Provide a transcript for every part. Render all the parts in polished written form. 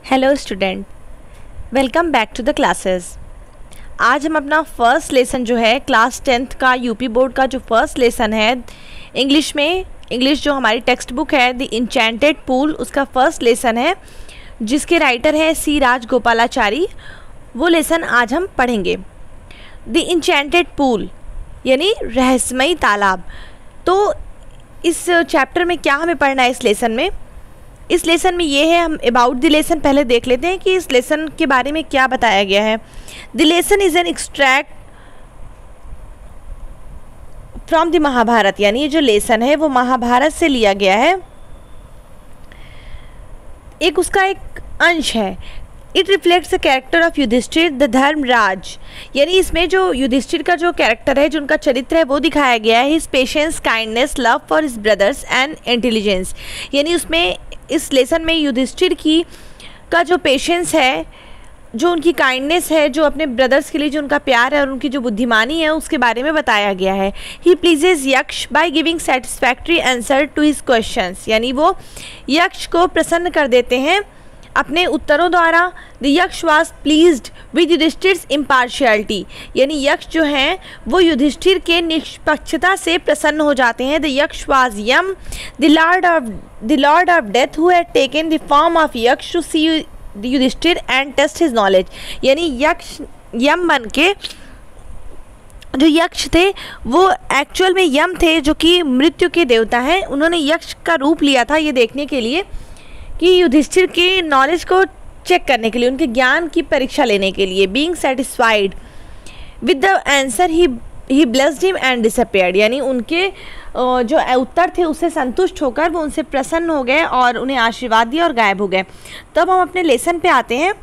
Hello student, welcome back to the classes. आज हम अपना फर्स्ट लेसन जो है क्लास 10th का यूपी बोर्ड का जो फर्स्ट लेसन है इंग्लिश जो हमारी टेक्स्ट बुक है द इंचेंटेड पूल, उसका फर्स्ट लेसन है जिसके राइटर है सी राजगोपालाचारी। वो लेसन आज हम पढ़ेंगे। द इंचेंटेड पूल यानी रहस्यमयी तालाब। तो इस चैप्टर में क्या हमें पढ़ना है इस लेसन में ये है, हम अबाउट द लेसन पहले देख लेते हैं कि इस लेसन के बारे में क्या बताया गया है। The lesson is an extract from the Mahabharata, यानी ये जो लेसन है वो महाभारत से लिया गया है, उसका एक अंश है। It reflects the character of Yudhishthir the Dharmaraj, यानी इसमें जो युधिष्ठिर का जो कैरेक्टर है, जो उनका चरित्र है वो दिखाया गया है। His patience, kindness, love for his brothers and intelligence, यानी उसमें इस लेसन में युधिष्ठिर का जो पेशेंस है, जो उनकी काइंडनेस है, जो अपने ब्रदर्स के लिए जो उनका प्यार है और उनकी जो बुद्धिमानी है उसके बारे में बताया गया है। He pleases Yaksha by giving satisfactory answer to his questions, यानी वो यक्ष को प्रसन्न कर देते हैं अपने उत्तरों द्वारा। The Yaksha was pleased with Yudhishthir's impartiality, यानी यक्ष जो हैं वो युधिष्ठिर के निष्पक्षता से प्रसन्न हो जाते हैं। The Yaksha was Yama the lord of death who had taken the form of Yaksha to see Yudhishthir and test his knowledge, यानी यक्ष यम बन के जो यक्ष थे वो एक्चुअल में यम थे जो कि मृत्यु के देवता हैं। उन्होंने यक्ष का रूप लिया था ये देखने के लिए कि युधिष्ठिर के नॉलेज को चेक करने के लिए, उनके ज्ञान की परीक्षा लेने के लिए। Being satisfied with the answer he blessed him and disappeared, यानी उनके जो उत्तर थे उससे संतुष्ट होकर वो उनसे प्रसन्न हो गए और उन्हें आशीर्वाद दिया और गायब हो गए। तब हम अपने लेसन पे आते हैं।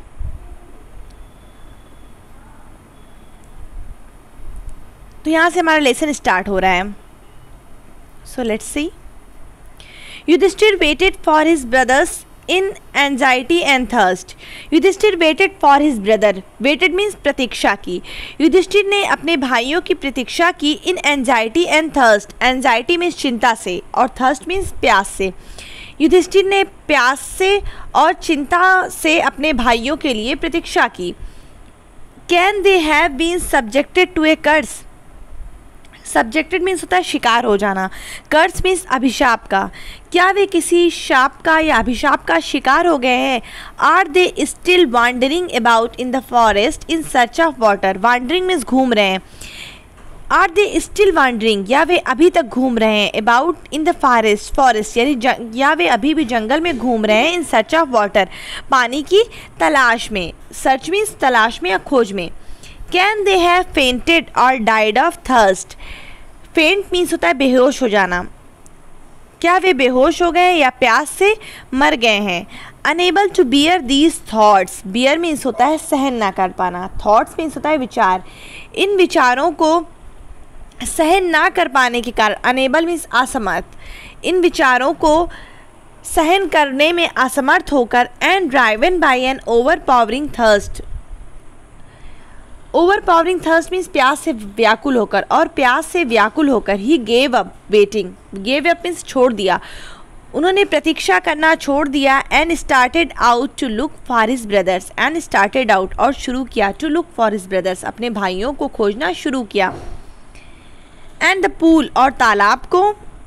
तो यहाँ से हमारा लेसन स्टार्ट हो रहा है। So let's see. Yudhishthir waited for his brothers in anxiety and thirst. Yudhishthir waited for his brother. Waited means प्रतीक्षा की। युधिष्ठिर ने अपने भाइयों की प्रतीक्षा की in anxiety and thirst. Anxiety means चिंता से और thirst means प्यास से। युधिष्ठिर ने प्यास से और चिंता से अपने भाइयों के लिए प्रतीक्षा की। Can they have been subjected to a curse? Subjected means होता है शिकार हो जाना। कर्स मीन्स अभिशाप का। क्या वे किसी शाप का या अभिशाप का शिकार हो गए हैं? Are they still wandering about in the forest in search of water. Wandering means घूम रहे हैं। आर दे स्टिल वांडरिंग, या वे अभी तक घूम रहे हैं। अबाउट इन द फॉरेस्ट यानी या वे अभी भी जंगल में घूम रहे हैं। इन सर्च ऑफ वाटर, पानी की तलाश में। सर्च मीन्स तलाश में या खोज में। कैन दे हैव फेंटेड और died of thirst. Faint means होता है बेहोश हो जाना। क्या वे बेहोश हो गए या प्यास से मर गए हैं? Unable to bear these thoughts. Bear means होता है सहन ना कर पाना। थॉट्स मीन्स होता है विचार। इन विचारों को सहन ना कर पाने के कारण, अनेबल मीन्स असमर्थ, इन विचारों को सहन करने में असमर्थ होकर, and driven by an overpowering thirst. Overpowering thirst means प्यास से व्याकुल होकर, और प्यास से व्याकुल होकर he gave up waiting. Gave up means छोड़ दिया, उन्होंने प्रतीक्षा करना छोड़ दिया। And started out to look for his brothers. And started out और शुरू किया, to look for his brothers अपने भाइयों को खोजना शुरू किया। एंड द पूल और तालाब को,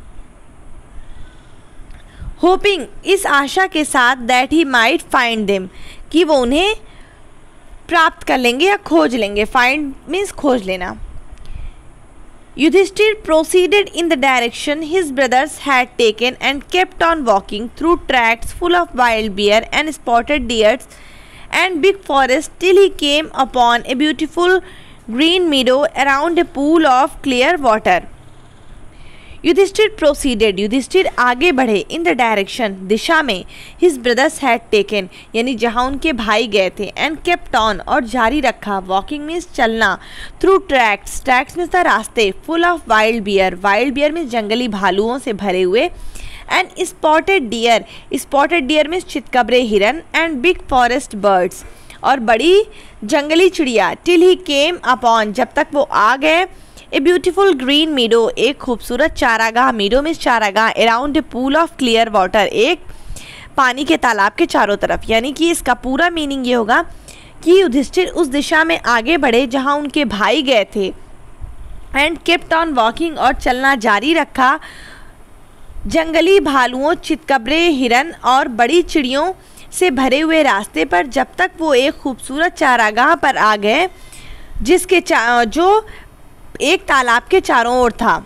होपिंग इस आशा के साथ, that he might find them कि वो उन्हें प्राप्त कर लेंगे या खोज लेंगे। फाइंड मीन्स खोज लेना। Yudhishthir proceeded in the direction his brothers had taken and kept on walking through tracts full of wild bear and spotted deers and big forest till he came upon a beautiful green meadow around a pool of clear water. Yudhishthir proceeded, Yudhishthir आगे बढ़े। इन the direction दिशा में, his brothers had taken यानी जहाँ उनके भाई गए थे। And kept on और जारी रखा। वॉकिंग मीन्स चलना। थ्रू ट्रैक्ट्स, ट्रैक्ट्स मीन्स रास्ते। Full of wild bear means जंगली भालुओं से भरे हुए। एंड स्पॉटेड डियर मीन्स चितकबरे हिरन। एंड बिग फॉरेस्ट बर्ड्स और बड़ी जंगली चिड़िया। टिल ही केम अपॉन जब तक वो आ गए। ए ब्यूटीफुल ग्रीन मीडो एक खूबसूरत चारागाह। मीडो मीन्स चारागाह। Around a pool of clear water एक पानी के तालाब के चारों तरफ। यानी कि इसका पूरा मीनिंग ये होगा कि युधिष्ठिर उस दिशा में आगे बढ़े जहाँ उनके भाई गए थे। एंड केप्ट ऑन वॉकिंग, और चलना जारी रखा जंगली भालुओं, चितकबरे, हिरन और बड़ी चिड़ियों से भरे हुए रास्ते पर, जब तक वो एक खूबसूरत चारागाह पर आ गए जिसके जो एक तालाब के चारों ओर था।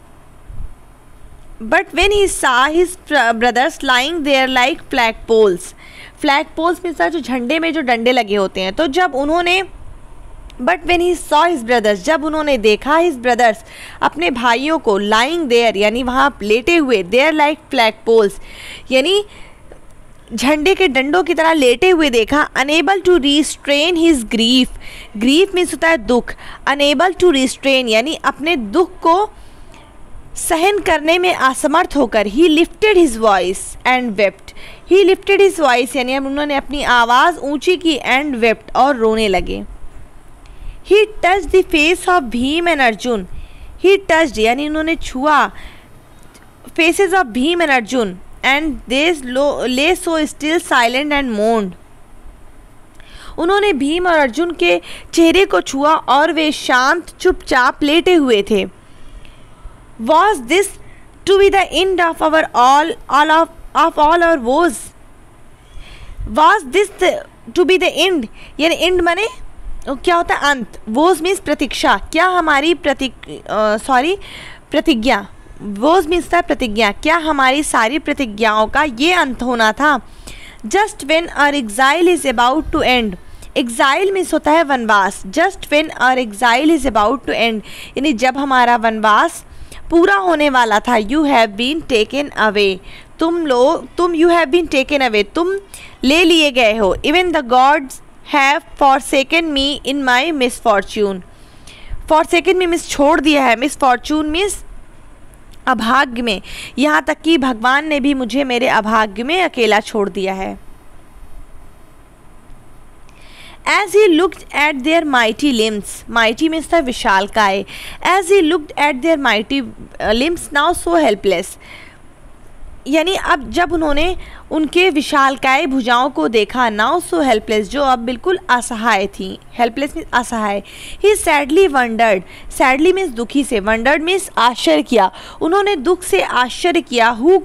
But when he saw his brothers lying there like flag poles, flag poles में जो झंडे में जो डंडे लगे होते हैं, तो जब उन्होंने but when he saw his brothers, जब उन्होंने देखा हिज ब्रदर्स अपने भाइयों को, लाइंग देयर यानी वहाँ लेटे हुए, देयर लाइक फ्लैग पोल्स यानी झंडे के डंडों की तरह लेटे हुए देखा। Unable to restrain his grief, grief means होता है दुख, अनेबल टू रिस्ट्रेन यानी अपने दुख को सहन करने में असमर्थ होकर, he lifted his voice and wept, he lifted his voice यानी उन्होंने अपनी आवाज़ ऊंची की, एंड वेप्ट और रोने लगे। He touch the face of Bhim and Arjun, he touched यानी उन्होंने छुआ faces of Bhim and Arjun, and they lay so still silent and moaned, उन्होंने भीम और अर्जुन के चेहरे को छुआ और वे शांत चुपचाप लेटे हुए थे। Was this to be the end of our all our woes? Was this to be the end? यानी end माने क्या होता है? अंत। woes means प्रतीक्षा। क्या हमारी प्रतिज्ञा, woes means था प्रतिज्ञा, क्या हमारी सारी प्रतिज्ञाओं का ये अंत होना था? Just when our exile is about to end, exile means होता है वनवास। Just when our exile is about to end यानी जब हमारा वनवास पूरा होने वाला था। You have been taken away, तुम you have been taken away, तुम ले लिए गए हो। Even the gods have forsaken me in my misfortune, forsaken me means छोड़ दिया है, मिसफॉर्च्यून मीन्स अभाग्य में, यहाँ तक कि भगवान ने भी मुझे मेरे अभाग्य में अकेला छोड़ दिया है। As he looked at their mighty limbs, mighty means था विशालकाय, as he looked at their mighty limbs now so helpless, यानी अब जब उन्होंने उनके विशालकाय भुजाओं को देखा, now so helpless जो अब बिल्कुल असहाय थी, helpless means असहाय। he sadly wondered, sadly means दुखी से, wondered means आश्चर्य किया, उन्होंने दुख से आश्चर्य किया। who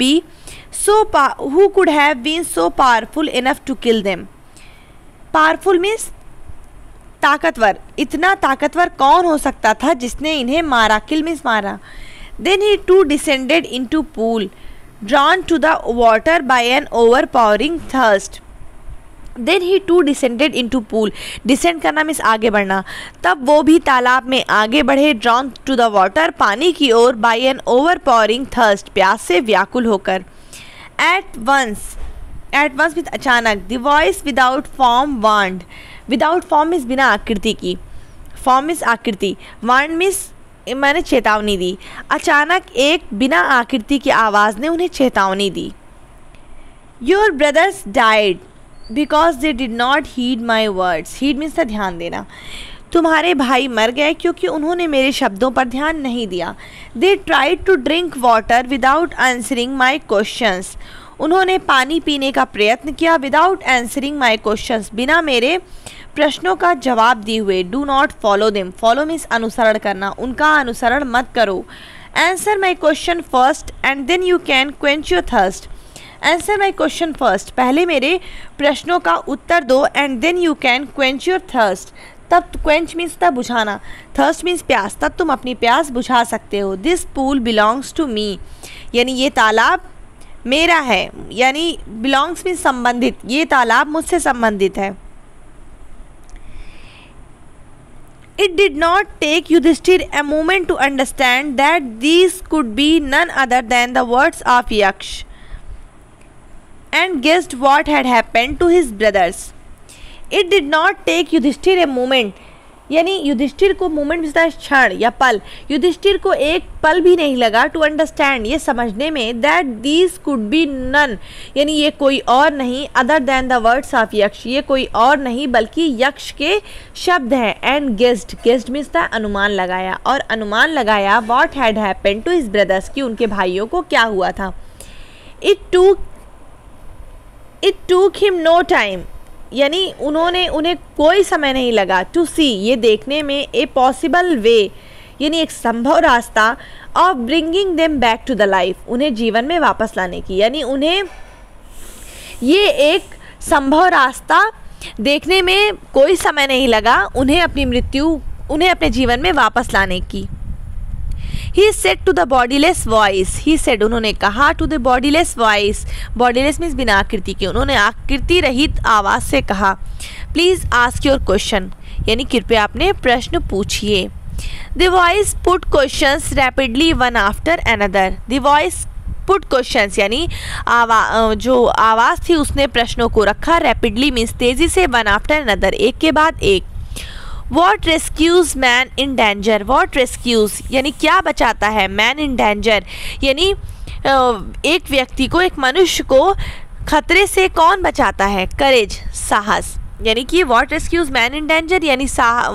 could have been so powerful enough to kill them, powerful means ताकतवर, इतना ताकतवर कौन हो सकता था जिसने इन्हें मारा, किल मीन्स मारा। Then he too descended into pool drawn to the water by an overpowering thirst, then he too descended into pool, descend करना मीन्स आगे बढ़ना, तब वो भी तालाब में आगे बढ़े, ड्रॉन टू द वाटर पानी की ओर, बाय एन ओवरपावरिंग थर्स्ट प्यास से व्याकुल होकर। एट वंस मीन्स अचानक, the voice without form warned, without form means बिना आकृति की, फॉर्म मीन्स आकृति, वांड मीन्स मैंने चेतावनी दी, अचानक एक बिना आकृति की आवाज़ ने उन्हें चेतावनी दी। Your brothers died because they did not heed my words, heed means था ध्यान देना, तुम्हारे भाई मर गए क्योंकि उन्होंने मेरे शब्दों पर ध्यान नहीं दिया। They tried to drink water without answering my questions, उन्होंने पानी पीने का प्रयत्न किया, विदाउट आंसरिंग माई क्वेश्चंस बिना मेरे प्रश्नों का जवाब दिए हुए। Do not follow them, follow means अनुसरण करना, उनका अनुसरण मत करो। Answer my question first and then you can quench your thirst, answer my question first, पहले मेरे प्रश्नों का उत्तर दो, and then you can quench your thirst, तब क्वेंच मीन्स तब बुझाना, थर्स्ट मीन्स प्यास, तब तुम अपनी प्यास बुझा सकते हो। This pool belongs to me, यानी ये तालाब मेरा है, यानी बिलोंग्स मीन्स संबंधित, ये तालाब मुझसे संबंधित है। It did not take Yudhishthir a moment to understand that these could be none other than the words of Yaksh, and guessed what had happened to his brothers. It did not take Yudhishthir a moment, यानी युधिष्ठिर को moment मिलता है क्षण या पल, युधिष्ठिर को एक पल भी नहीं लगा टू अंडरस्टैंड ये समझने में, that these could be none, यानी ये कोई और नहीं other than the words of Yaksha, ये कोई और नहीं बल्कि यक्ष के शब्द हैं। एंड गेस्ड, गेस्ड मीन्स था अनुमान लगाया, और अनुमान लगाया what had happened to his brothers, कि उनके भाइयों को क्या हुआ था। It took it took him no time, यानी उन्हें कोई समय नहीं लगा, टू सी ये देखने में, ए पॉसिबल वे यानी एक संभव रास्ता, of bringing them back to the life उन्हें जीवन में वापस लाने की, यानी उन्हें ये एक संभव रास्ता देखने में कोई समय नहीं लगा उन्हें अपने जीवन में वापस लाने की। He said to the bodiless voice, he said उन्होंने कहा to the bodiless voice, bodiless means बिना आकृति के, उन्होंने आकृति रहित आवाज़ से कहा, प्लीज़ आस्क योर क्वेश्चन, यानी कृपया अपने प्रश्न पूछिए। The voice put questions rapidly one after another, the voice put questions यानी जो आवाज़ थी उसने प्रश्नों को रखा, rapidly means तेज़ी से, one after another एक के बाद एक। What rescues man in danger? What rescues यानी क्या बचाता है, man in danger यानी एक व्यक्ति को, एक मनुष्य को खतरे से कौन बचाता है, courage साहस, यानी कि what rescues man in danger यानी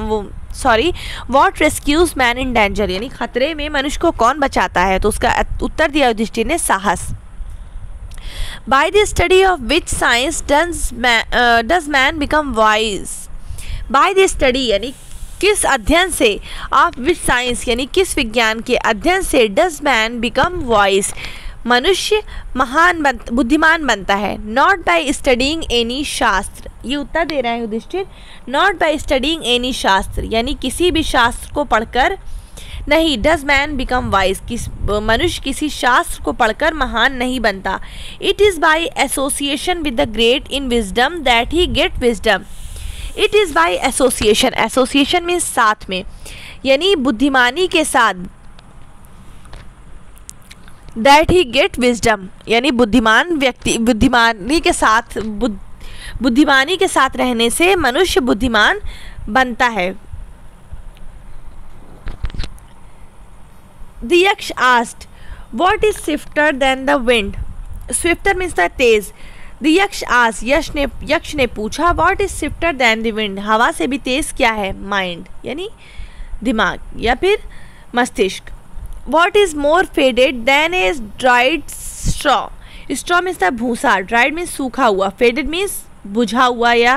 what rescues man in danger यानी खतरे में मनुष्य को कौन बचाता है, तो उसका उत्तर दिया युधिष्ठिर ने, साहस। By the study of which science does man become wise? By the study यानी किस अध्ययन से, ऑफ विच साइंस यानी किस विज्ञान के अध्ययन से, डज मैन बिकम वॉइस मनुष्य बुद्धिमान बनता है, नॉट बाय स्टडिंग एनी शास्त्र, ये उत्तर दे रहा है Yudhishthir, not by studying any shastra यानी किसी भी शास्त्र को पढ़कर नहीं, डज मैन बिकम वाइज मनुष्य किसी शास्त्र को पढ़कर महान नहीं बनता, it is by association with the great in wisdom that he get wisdom, it is by association, association means साथ में, यानी बुद्धिमानी के साथ, दैट ही गेट विजडम यानी बुद्धिमान व्यक्ति बुद्धिमानी के साथ रहने से मनुष्य बुद्धिमान बनता है। The Yaksha asked what is swifter than the wind, swifter means the तेज, द यक्ष आस यक्ष ने पूछा, what is swifter than the wind हवा से भी तेज क्या है, माइंड यानी दिमाग या फिर मस्तिष्क। What is more faded than a dried straw, straw means the भूसा, ड्राइड मीन्स सूखा हुआ, फेडेड मीन्स बुझा हुआ या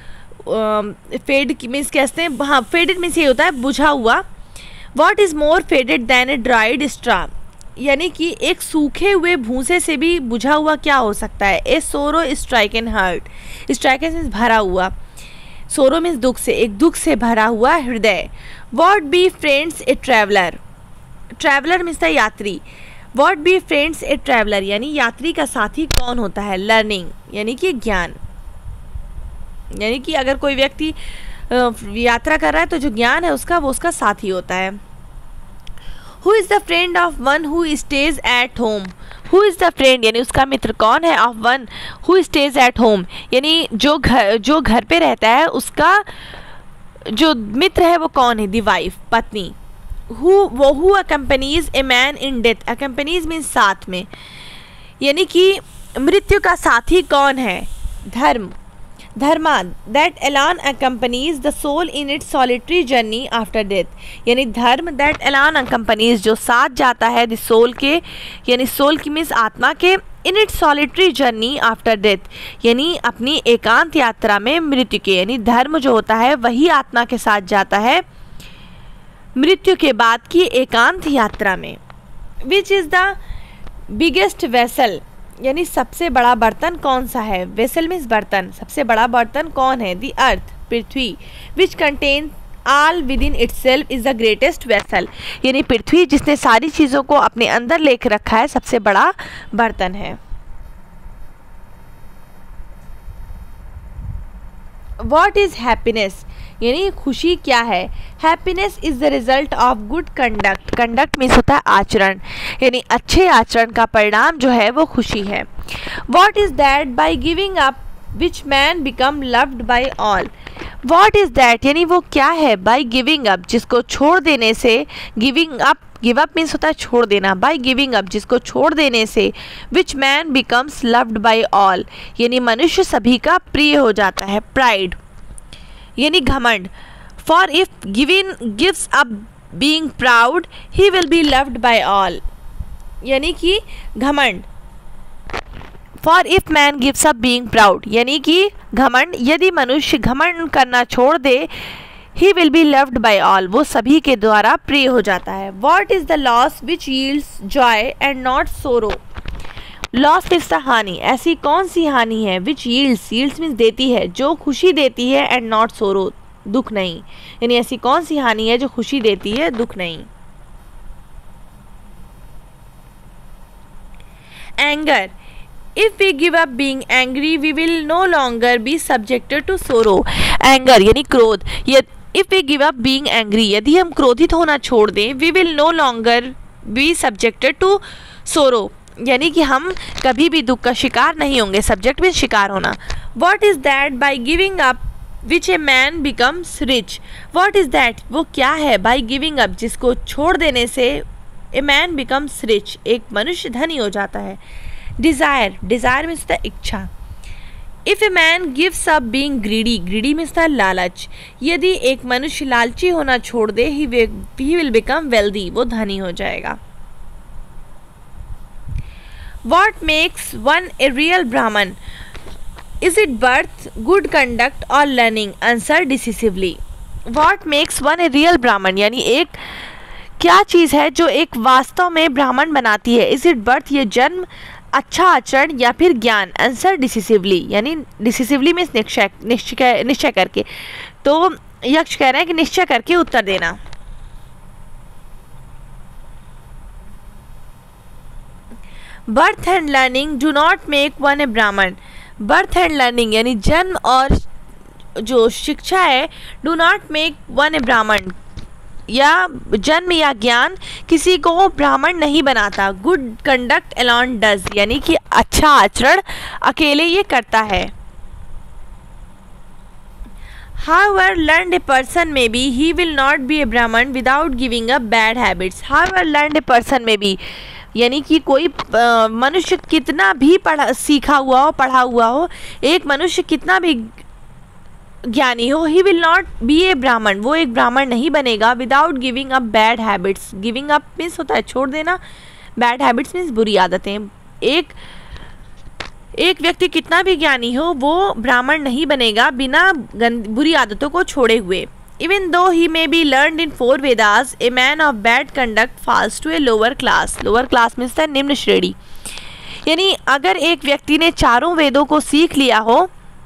फेड मीन्स कहते हैं, हाँ फेडेड मीन्स ये होता है बुझा हुआ। What is more faded than a dried straw यानी कि एक सूखे हुए भूसे से भी बुझा हुआ क्या हो सकता है, ए सोरो स्ट्राइकन हार्ट, स्ट्राइकन मीन्स भरा हुआ, सोरो मीन्स दुख से, एक दुख से भरा हुआ हृदय। What befriends a traveller, traveller means the यात्री, what befriends a traveller यानी यात्री का साथी कौन होता है, लर्निंग यानी कि ज्ञान, यानी कि अगर कोई व्यक्ति यात्रा कर रहा है तो जो ज्ञान है उसका वो उसका साथी होता है। Who is the friend of one who stays at home? Who is the friend यानी उसका मित्र कौन है, of one who stays at home यानी जो घर पे रहता है उसका जो मित्र है वो कौन है, the wife पत्नी। Who accompanies a man in death, accompanies means साथ में, यानी कि मृत्यु का साथी कौन है, धर्मा that alone accompanies the soul in its solitary journey after death यानी धर्म that alone accompanies जो साथ जाता है the soul के यानी soul की मीन्स आत्मा के in its solitary journey after death यानी अपनी एकांत यात्रा में मृत्यु के, यानी धर्म जो होता है वही आत्मा के साथ जाता है मृत्यु के बाद की एकांत यात्रा में। Which is the biggest vessel यानी सबसे बड़ा बर्तन कौन सा है, वेसल मीन्स बर्तन, सबसे बड़ा बर्तन कौन है, दी अर्थ पृथ्वी, which contain all within itself is the greatest vessel यानी पृथ्वी जिसने सारी चीज़ों को अपने अंदर लेकर रखा है सबसे बड़ा बर्तन है। व्हाट इज हैप्पीनेस यानी खुशी क्या है, happiness is the result of good conduct, conduct means होता है आचरण यानी अच्छे आचरण का परिणाम जो है वो खुशी है। What is that by giving up which man become loved by all, what is that यानी वो क्या है, बाय गिविंग अप जिसको छोड़ देने से, गिविंग अप मीन्स होता है छोड़ देना, बाय गिविंग अप जिसको छोड़ देने से, which man becomes loved by all यानी मनुष्य सभी का प्रिय हो जाता है, प्राइड यानी घमंड। For if gives up being proud he will be loved by all यानी कि घमंड, for if man gives up being proud, यानी कि घमंड, यदि मनुष्य घमंड करना छोड़ दे, he will be loved by all, वो सभी के द्वारा प्रिय हो जाता है। What is the loss which yields joy and not sorrow, loss means the हानि, ऐसी कौन सी हानि है, विच यील्ड्स, यील्ड्स मीन्स देती है, जो खुशी देती है, एंड नॉट सोरो, दुख नहीं, यानी ऐसी कौन सी हानि है जो खुशी देती है, दुख नहीं। Anger, if we give up being angry we will no longer be subjected to sorrow, anger यानी क्रोध, if we give up being angry, यदि हम क्रोधित होना छोड़ दें, we will no longer be subjected to sorrow, यानी कि हम कभी भी दुख का शिकार नहीं होंगे, सब्जेक्ट में शिकार होना। What is that by giving up which a man becomes rich, what is that, वो क्या है, बाई गिविंग अप, जिसको छोड़ देने से ए मैन बिकम्स रिच, एक मनुष्य धनी हो जाता है। डिज़ायर, डिज़ायर मीन्स द इच्छा। If a man gives up being greedy, greedy means the लालच, यदि एक मनुष्य लालची होना छोड़ दे, ही विल बिकम वेल्दी, वो धनी हो जाएगा। What makes one a real Brahmin, is it birth, good conduct और learning, answer decisively. What makes one a real Brahmin, यानी एक क्या चीज़ है जो एक वास्तव में ब्राह्मण बनाती है, इज इट बर्थ, ये जन्म, अच्छा आचरण या फिर ज्ञान, आंसर डिसिसिवली, यानी डिसिसिवली मीन्स निश्चय करके, तो यक्ष कह रहे हैं कि निश्चय करके उत्तर देना। Birth and learning do not make one a Brahmin, birth and learning यानी जन्म और जो शिक्षा है, do not make one a Brahmin, या जन्म या ज्ञान किसी को ब्राह्मण नहीं बनाता। गुड कंडक्ट अलोन डज, यानी कि अच्छा आचरण अकेले ये करता है। However learned a person may be, he will not be a Brahman without giving up bad habits. However learned a person may be, यानी कि कोई मनुष्य कितना भी सीखा हुआ हो, पढ़ा हुआ हो, एक मनुष्य कितना भी ज्ञानी हो, he will not be a Brahmin, वो एक ब्राह्मण नहीं बनेगा without giving up bad habits. Giving up means होता है छोड़ देना, बैड हैबिट्स मीन्स बुरी आदतें। एक व्यक्ति कितना भी ज्ञानी हो, वो ब्राह्मण नहीं बनेगा बिना बुरी आदतों को छोड़े हुए। Even though he may be learned in 4 Vedas, a man of bad conduct falls to a lower class. Lower class means है निम्न श्रेणी, यानी अगर एक व्यक्ति ने चारों वेदों को सीख लिया हो,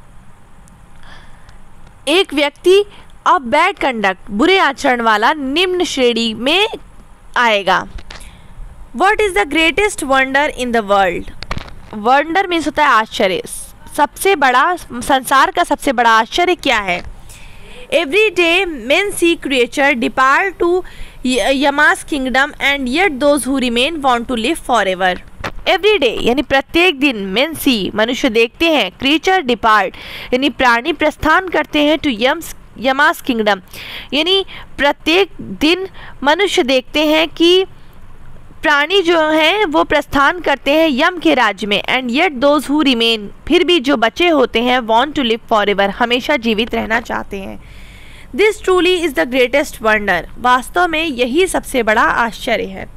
एक व्यक्ति ऑफ बैड कंडक्ट, बुरे आचरण वाला, निम्न श्रेणी में आएगा। What is the greatest wonder in the world, wonder means होता है आश्चर्य, सबसे बड़ा, संसार का सबसे बड़ा आश्चर्य क्या है। Every day men see creature depart to Yama's kingdom and yet those who remain want to live forever. Every day यानी प्रत्येक दिन, मेन सी मनुष्य देखते हैं, क्रिएचर डिपार्ट यानी प्राणी प्रस्थान करते हैं, टू यमास किंगडम यानी प्रत्येक दिन मनुष्य देखते हैं कि प्राणी जो हैं वो प्रस्थान करते हैं यम के राज्य में। And yet those who remain, फिर भी जो बचे होते हैं, want to live forever, हमेशा जीवित रहना चाहते हैं। This truly is the greatest wonder, वास्तव में यही सबसे बड़ा आश्चर्य है।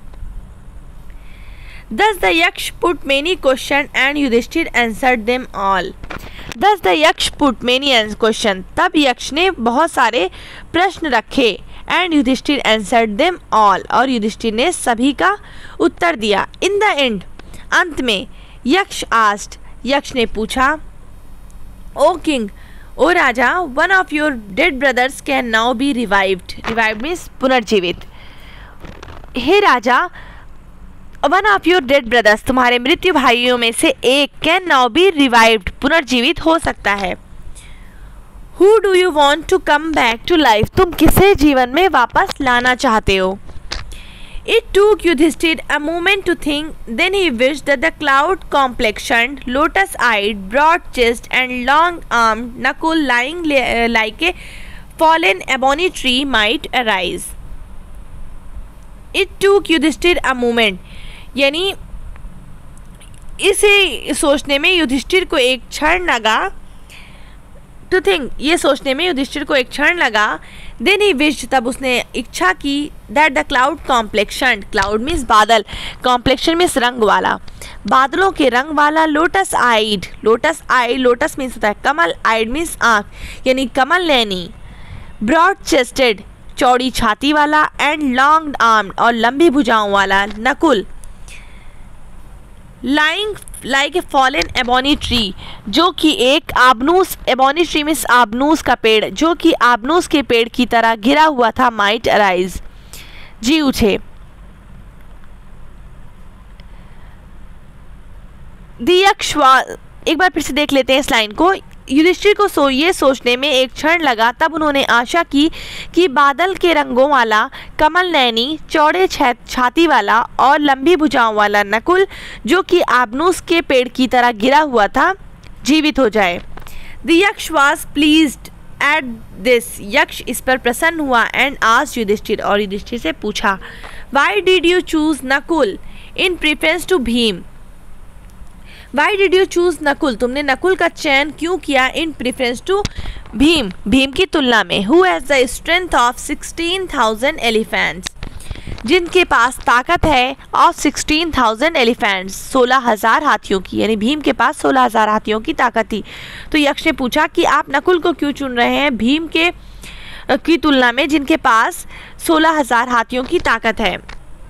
Thus the Yaksh put many questions and Yudhishthir answered them all. Thus the Yaksh put many questions. तब यक्ष ने बहुत सारे प्रश्न रखे, and Yudhishthir answered them all, और युधिष्ठिर ने सभी का उत्तर दिया। In the end, अंत में, यक्ष asked, यक्ष ने पूछा, O king, O Raja, one of your dead brothers can now be revived. Revived means पुनर्जीवित। हे राजा, one of your dead brothers, तुम्हारे मृत्यु भाइयों में से एक, कैन नाउ बी रिवाइव्ड, पुनर्जीवित हो सकता है। Who do you want to come back to life, तुम किसे जीवन में वापस लाना चाहते हो। It took Yudhishthira a moment to think, then he wished that the cloud complexioned, lotus eyed, broad chest and long armed Nakul lying like a fallen ebony tree might arise. It took Yudhishthira a moment, यानी इसे सोचने में युधिष्ठिर को एक क्षण लगा, to think, ये सोचने में युधिष्ठिर को एक क्षण लगा। देन ही विश्ड, तब उसने इच्छा की। That the cloud complexion, cloud means बादल, कॉम्प्लेक्शन मीन्स रंग वाला, बादलों के रंग वाला। Lotus eyed, lotus eyed, lotus means होता है कमल, आइड मीन्स आँख, यानी कमल नैनी। ब्रॉड चेस्टेड, चौड़ी छाती वाला। एंड लॉन्ग आर्म, और लंबी भुजाओं वाला। Nakul, lying like a fallen ebony tree, जो कि एक आबनूस, एबोनी ट्री मीन्स आबनूस का पेड़, जो कि आबनूस के पेड़ की तरह गिरा हुआ था। माइट अराइज, जी उठे। एक बार फिर से देख लेते हैं इस लाइन को। युधिष्ठिर को ये सोचने में एक क्षण लगा, तब उन्होंने आशा की कि बादल के रंगों वाला, कमल नैनी, चौड़े छाती वाला और लंबी भुजाओं वाला नकुल, जो कि आबनूस के पेड़ की तरह गिरा हुआ था, जीवित हो जाए। The Yaksha was pleased at this, यक्ष इस पर प्रसन्न हुआ। एंड आस्क्ड युधिष्ठिर, और युधिष्ठिर से पूछा, why did you choose Nakul in preference to Bhim, why did you choose Nakul, तुमने नकुल का चयन क्यों किया in preference to Bhim, Bhim की तुलना में। Who has the strength of 16,000 elephants, जिनके पास ताकत है ऑफ 16,000 एलिफेंट्स, 16,000 हाथियों की, यानी भीम के पास 16,000 हाथियों की ताकत थी। तो यक्ष ने पूछा कि आप नकुल को क्यों चुन रहे हैं भीम के की तुलना में, जिनके पास 16,000 हाथियों की ताकत है।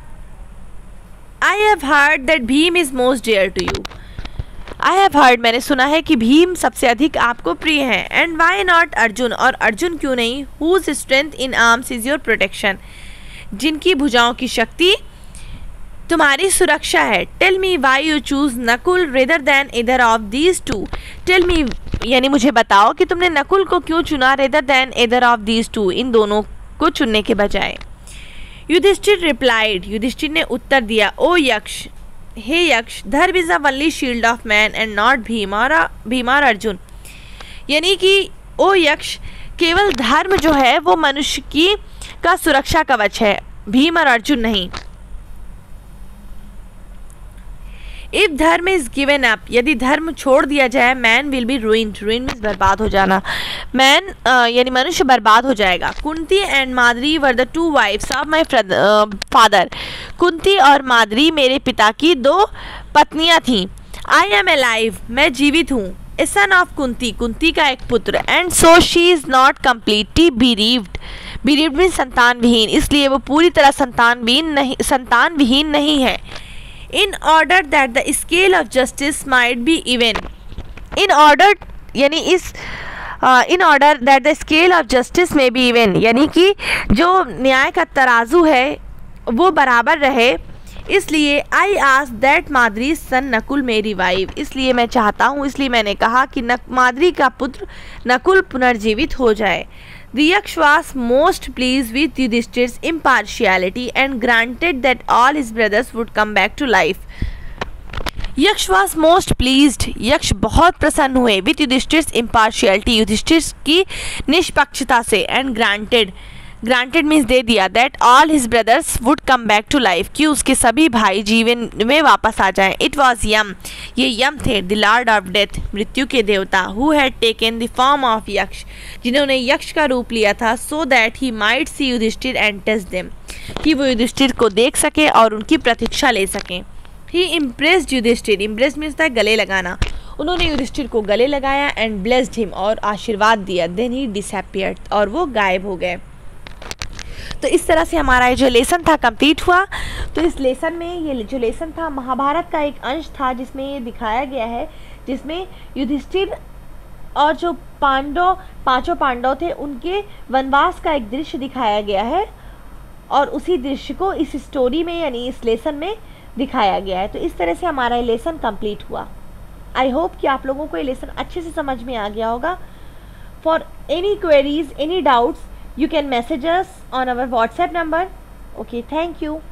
I have heard that Bhim is most dear to you, I have heard, मैंने सुना है कि भीम सबसे अधिक आपको प्रिय है। एंड वाई नॉट अर्जुन, और अर्जुन क्यों नहीं। Whose strength in arms is your protection, जिनकी भुजाओं की शक्ति तुम्हारी सुरक्षा है। Tell me why you choose Nakul rather than either of these two, tell me यानी मुझे बताओ कि तुमने नकुल को क्यों चुना rather than either of these two, इन दोनों को चुनने के बजाय। युधिष्ठिर रिप्लाइड, युधिष्ठिर ने उत्तर दिया, ओ यक्ष, हे Yaksha, dharma is the only shield of man and not Bhim और अर्जुन, यानी कि ओ यक्ष, केवल धर्म जो है वो मनुष्य की का सुरक्षा कवच है, भीम और अर्जुन नहीं। इफ धर्म इज गिवन अप, यदि धर्म छोड़ दिया जाए, man will be ruined, ruin means बर्बाद हो जाना, मैन यानी मनुष्य बर्बाद हो जाएगा। Kunti and Madri were the two wives of my father, Kunti और माद्री मेरे पिता की दो पत्नियां थीं। आई एम अलाइव, मैं जीवित हूँ। A son of Kunti, Kunti का एक पुत्र। And so she is not completely bereaved, bereaved means संतान विहीन, इसलिए वो पूरी तरह संतान विहीन नहीं है। In order that the scale of justice might be even, in order यानी in order that the scale of justice may be even, यानी कि जो न्याय का तराजू है वो बराबर रहे, इसलिए I ask that Madri sun Nakul may revive, इसलिए मैं चाहता हूँ, इसलिए मैंने कहा कि माद्री का पुत्र नकुल पुनर्जीवित हो जाए। The Yaksh was most pleased with Yudhishthir's impartiality and granted that all his brothers would come back to life. यक्ष was most pleased, यक्ष बहुत प्रसन्न हुए with Yudhishthir's impartiality, युधिष्ठिर की निष्पक्षता से। and granted means दे दिया, that all his brothers would come back to life, कि उसके सभी भाई जीवन में वापस आ जाएं। It was यम, ये यम थे, the lord of death, मृत्यु के देवता, who had taken the form of यक्ष, जिन्होंने यक्ष का रूप लिया था, so that he might see Yudhishthir and test them, कि वो युधिष्ठिर को देख सके और उनकी प्रतीक्षा ले सकें। He impressed Yudhishthir, impressed means होता है गले लगाना, उन्होंने युधिष्ठिर को गले लगाया and blessed him, और आशीर्वाद दिया। Then he disappeared, और वो गायब हो गए। तो इस तरह से हमारा ये जो लेसन था कंप्लीट हुआ। तो इस लेसन में ये जो लेसन था महाभारत का एक अंश था, जिसमें ये दिखाया गया है, जिसमें युधिष्ठिर और जो पांचों पांडव थे उनके वनवास का एक दृश्य दिखाया गया है, और उसी दृश्य को इस स्टोरी में यानी इस लेसन में दिखाया गया है। तो इस तरह से हमारा ये लेसन कंप्लीट हुआ। आई होप कि आप लोगों को ये लेसन अच्छे से समझ में आ गया होगा। For any queries, any doubts, you can message us on our WhatsApp number. Okay, thank you.